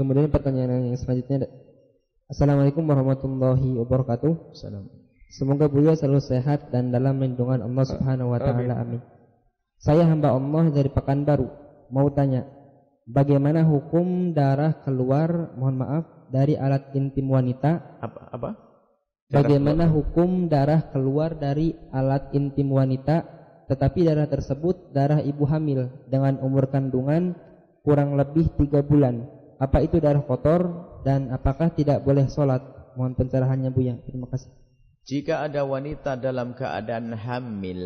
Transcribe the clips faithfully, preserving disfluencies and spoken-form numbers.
Kemudian pertanyaan yang selanjutnya. Assalamualaikum warahmatullahi wabarakatuh. Salam. Semoga Buya selalu sehat dan dalam lindungan Allah Subhanahu wa taala. Amin. Saya hamba Allah dari Pekanbaru. Mau tanya, bagaimana hukum darah keluar, mohon maaf, dari alat intim wanita? Apa? Apa? Bagaimana hukum darah keluar dari alat intim wanita, tetapi darah tersebut darah ibu hamil dengan umur kandungan kurang lebih tiga bulan? Apa itu darah kotor dan apakah tidak boleh sholat? Mohon pencerahannya Buya. Terima kasih. Jika ada wanita dalam keadaan hamil,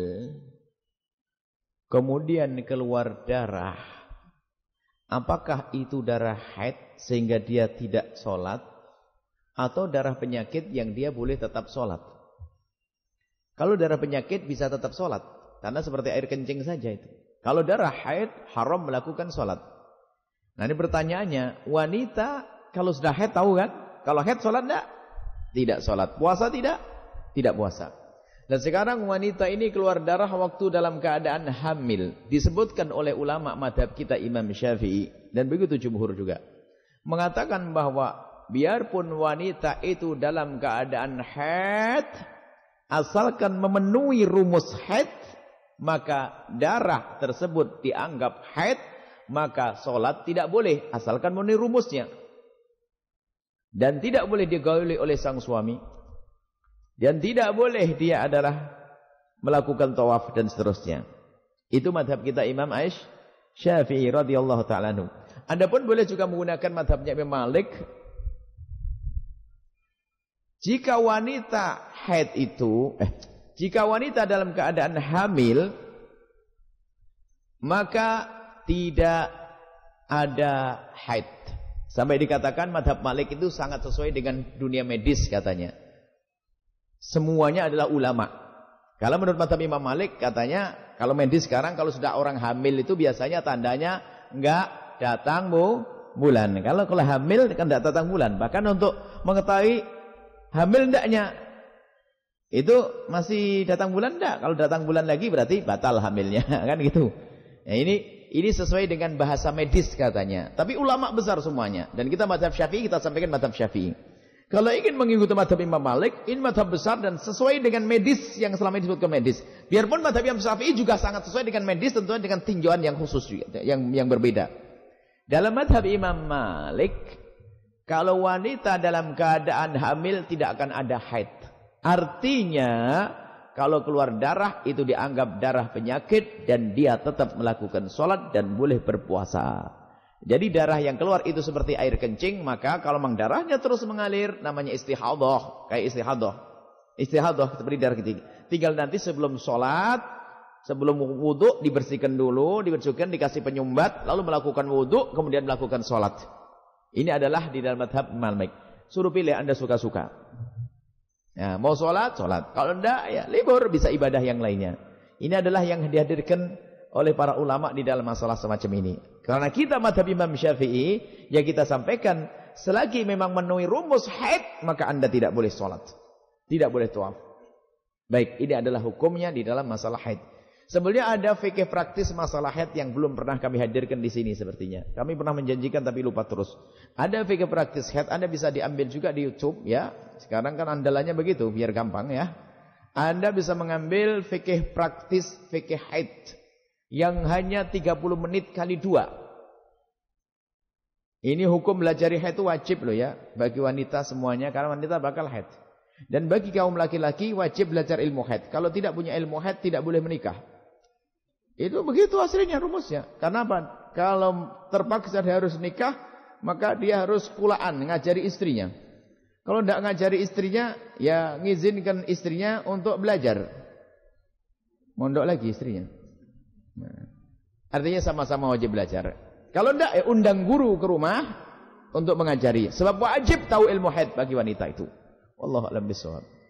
kemudian keluar darah, apakah itu darah haid sehingga dia tidak sholat? Atau darah penyakit yang dia boleh tetap sholat? Kalau darah penyakit bisa tetap sholat, karena seperti air kencing saja itu. Kalau darah haid haram melakukan sholat. Nah ini pertanyaannya, wanita kalau sudah haid tahu kan? Kalau haid sholat tidak? Tidak sholat. Puasa tidak? Tidak puasa. Dan sekarang wanita ini keluar darah waktu dalam keadaan hamil. Disebutkan oleh ulama madhab kita Imam Syafi'i, dan begitu jumhur juga, mengatakan bahwa biarpun wanita itu dalam keadaan haid, asalkan memenuhi rumus haid, maka darah tersebut dianggap haid, maka sholat tidak boleh, asalkan memenuhi rumusnya. Dan tidak boleh digauli oleh sang suami. Dan tidak boleh dia adalah melakukan tawaf dan seterusnya. Itu madhab kita Imam Aish Syafi'i radhiyallahu ta'ala anhu. Anda pun boleh juga menggunakan madhabnya Imam Malik. Jika wanita haid itu, eh, jika wanita dalam keadaan hamil, maka tidak ada haid. Sampai dikatakan madhab Malik itu sangat sesuai dengan dunia medis katanya. Semuanya adalah ulama. Kalau menurut madhab Imam Malik katanya, kalau medis sekarang kalau sudah orang hamil itu biasanya tandanya enggak datang bu, bulan. Kalau kalau hamil kan enggak datang bulan. Bahkan untuk mengetahui hamil ndaknya itu masih datang bulan enggak? Kalau datang bulan lagi berarti batal hamilnya, kan gitu. Ya, ini ini sesuai dengan bahasa medis katanya. Tapi ulama besar semuanya. Dan kita mazhab Syafi'i, kita sampaikan mazhab Syafi'i. Kalau ingin mengikuti mazhab Imam Malik, ini mazhab besar dan sesuai dengan medis yang selama ini disebutkan medis. Biarpun mazhab Imam Syafi'i juga sangat sesuai dengan medis, tentunya dengan tinjauan yang khusus juga, yang yang berbeda. Dalam mazhab Imam Malik, kalau wanita dalam keadaan hamil tidak akan ada haid. Artinya, kalau keluar darah itu dianggap darah penyakit dan dia tetap melakukan sholat dan boleh berpuasa. Jadi darah yang keluar itu seperti air kencing, maka kalau memang darahnya terus mengalir, namanya istihadah, kayak istihadah. Istihadah seperti darah kencing. Tinggal nanti sebelum sholat, sebelum wudhu dibersihkan dulu, dibersihkan, dikasih penyumbat, lalu melakukan wudhu, kemudian melakukan sholat. Ini adalah di dalam madhab Malik. Suruh pilih, Anda suka-suka. Ya, mau sholat, sholat. Kalau enggak, ya libur, bisa ibadah yang lainnya. Ini adalah yang dihadirkan oleh para ulama di dalam masalah semacam ini. Karena kita madhab Imam Syafi'i, yang kita sampaikan, selagi memang memenuhi rumus haid, maka Anda tidak boleh sholat. Tidak boleh tawaf. Baik, ini adalah hukumnya di dalam masalah haid. Sebenarnya ada fikih praktis masalah haid yang belum pernah kami hadirkan di sini sepertinya. Kami pernah menjanjikan tapi lupa terus. Ada fikih praktis haid, Anda bisa diambil juga di YouTube ya. Sekarang kan andalannya begitu, biar gampang ya. Anda bisa mengambil fikih praktis fikih haid yang hanya tiga puluh menit kali dua. Ini hukum belajar haid itu wajib loh ya bagi wanita semuanya, karena wanita bakal haid. Dan bagi kaum laki-laki wajib belajar ilmu haid. Kalau tidak punya ilmu haid tidak boleh menikah. Itu begitu aslinya rumusnya. Karena apa? Kalau terpaksa dia harus nikah, maka dia harus pulaan ngajari istrinya. Kalau tidak ngajari istrinya, ya ngizinkan istrinya untuk belajar. Mondok lagi istrinya. Nah, artinya sama-sama wajib belajar. Kalau tidak, ya undang guru ke rumah untuk mengajari. Sebab wajib tahu ilmu haid bagi wanita itu. Wallahu a'lam bishawab.